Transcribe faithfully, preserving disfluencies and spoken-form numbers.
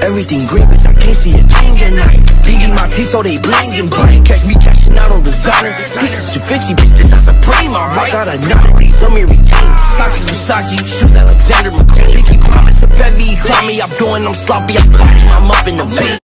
Everything great, bitch, I can't see a thing at night. Digging my teeth so they bling and bright. Catch me cashing out on designer. This is Givenchy, bitch, this not Supreme, alright. Got a knot of these, let me retain. Versace, Versace, shoes Alexander McQueen. Pinky promise, a heavy, climb me, I'm doing, I'm sloppy, I spot him, I'm up in the beat.